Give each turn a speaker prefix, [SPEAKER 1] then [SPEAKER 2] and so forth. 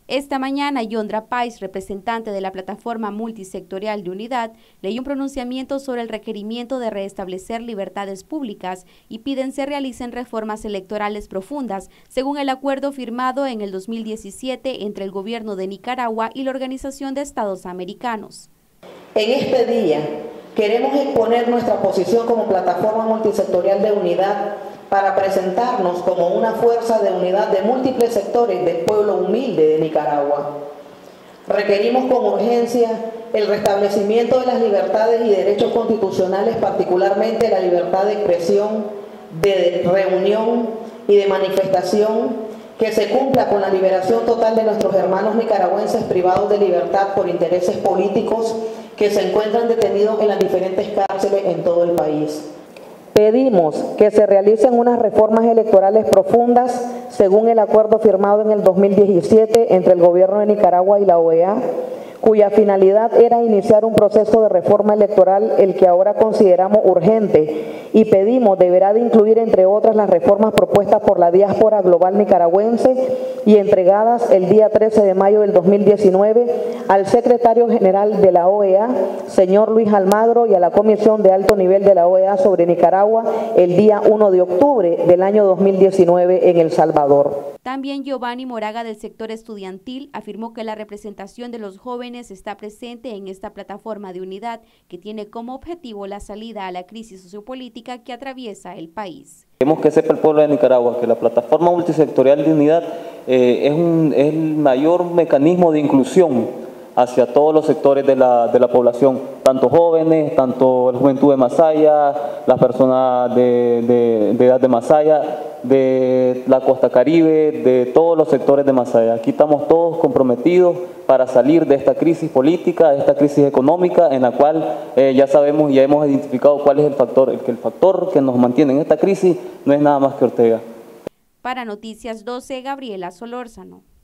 [SPEAKER 1] Esta mañana, Yondra Pais, representante de la Plataforma Multisectorial de Unidad, leyó un pronunciamiento sobre el requerimiento de restablecer libertades públicas y piden se realicen reformas electorales profundas, según el acuerdo firmado en el 2017 entre el gobierno de Nicaragua y la Organización de Estados Americanos.
[SPEAKER 2] En este día, queremos exponer nuestra posición como Plataforma Multisectorial de Unidad para presentarnos como una fuerza de unidad de múltiples sectores del pueblo humilde de Nicaragua. Requerimos con urgencia el restablecimiento de las libertades y derechos constitucionales, particularmente la libertad de expresión, de reunión y de manifestación, que se cumpla con la liberación total de nuestros hermanos nicaragüenses privados de libertad por intereses políticos que se encuentran detenidos en las diferentes cárceles en todo el país. Pedimos que se realicen unas reformas electorales profundas según el acuerdo firmado en el 2017 entre el gobierno de Nicaragua y la OEA, cuya finalidad era iniciar un proceso de reforma electoral, el que ahora consideramos urgente, y pedimos deberá de incluir, entre otras, las reformas propuestas por la diáspora global nicaragüense y entregadas el día 13 de mayo del 2019 al secretario general de la OEA, señor Luis Almagro, y a la Comisión de Alto Nivel de la OEA sobre Nicaragua el día 1 de octubre del año 2019 en El Salvador.
[SPEAKER 1] También Giovanni Moraga, del sector estudiantil, afirmó que la representación de los jóvenes está presente en esta plataforma de unidad que tiene como objetivo la salida a la crisis sociopolítica que atraviesa el país.
[SPEAKER 3] Queremos que sepa el pueblo de Nicaragua que la Plataforma Multisectorial de Unidad es el mayor mecanismo de inclusión hacia todos los sectores de la población, tanto jóvenes, tanto la juventud de Masaya, las personas de edad de Masaya, de la costa caribe, de todos los sectores de Masaya. Aquí estamos todos comprometidos para salir de esta crisis política, de esta crisis económica, en la cual ya sabemos, ya hemos identificado cuál es el factor que nos mantiene en esta crisis no es nada más que Ortega.
[SPEAKER 1] Para Noticias 12, Gabriela Solórzano.